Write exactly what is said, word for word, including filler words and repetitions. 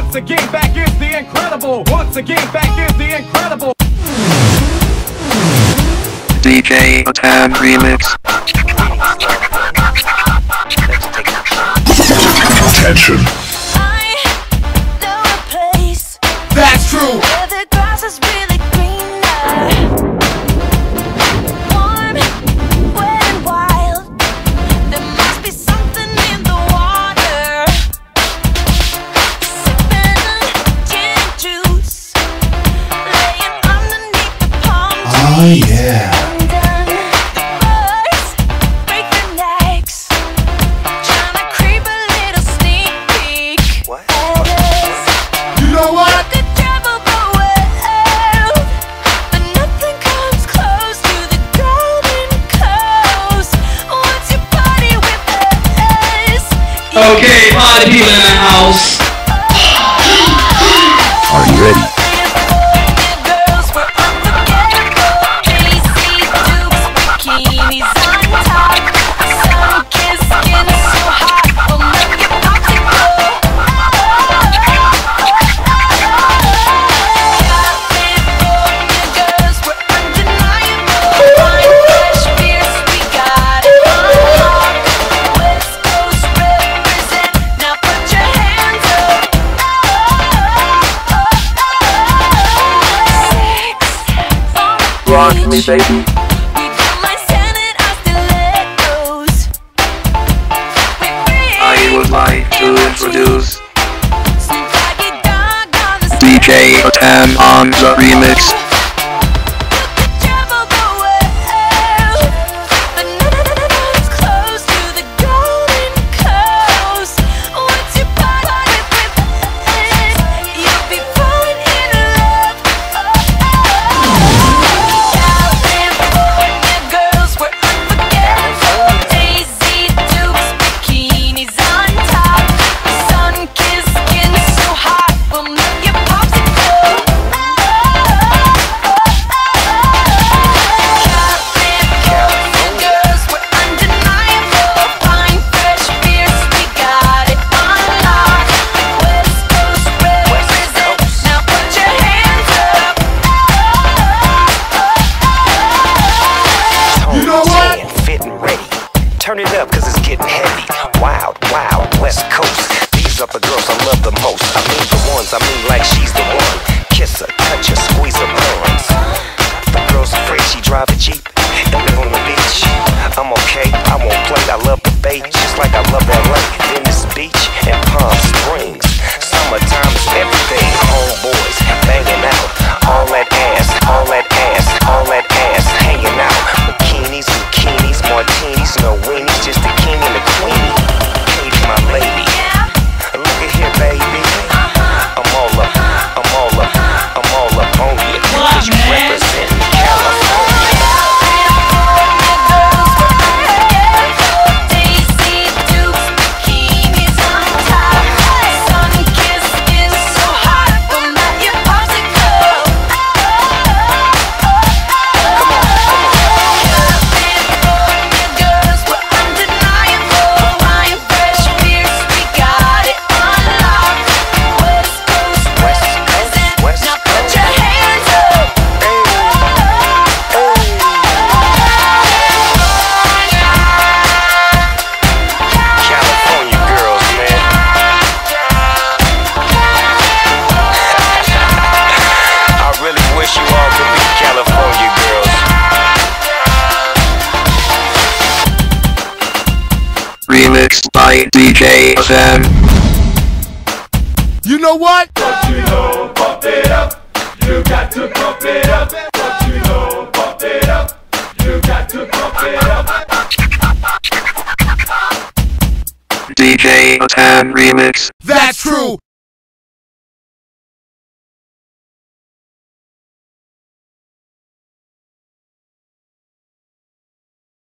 Once again, back is the incredible. Once again, back is the incredible. D J Atam Remix. Attention. I know a place. That's true. Where the grass is really greener. Warm, wet and wild. There must be something in the water. Sipping gin juice, laying underneath the palm trees. Oh yeah. Okay, party people in the house. Are you ready? Rock me, baby. I would like to introduce D J Atam on the remix. Turn it up, cause it's getting heavy. Wild, wild, West Coast. These are the girls I love the most. I mean the ones, I mean like she's the one. Kiss her, touch her, squeeze her buns. The girl's afraid she drive a Jeep and live on the beach. I'm okay, I won't play. I love the bay, just like I love L A. Venice Beach and Palm Springs. Summertime is everything. Homeboys banging out. All that ass, all that ass, all that ass hanging out. Bikinis, bikinis, martinis, no weenies, just the king and the queenie. Katie, my lady. Look at here, baby. I'm all up, I'm all up, I'm all up on you. Cause you represent California. Remixed by D J Atam. You know what? What you know, bump it up. You got to bump it up. What you know, bump it up. You got to bump it up. D J Atam Remix. That's true.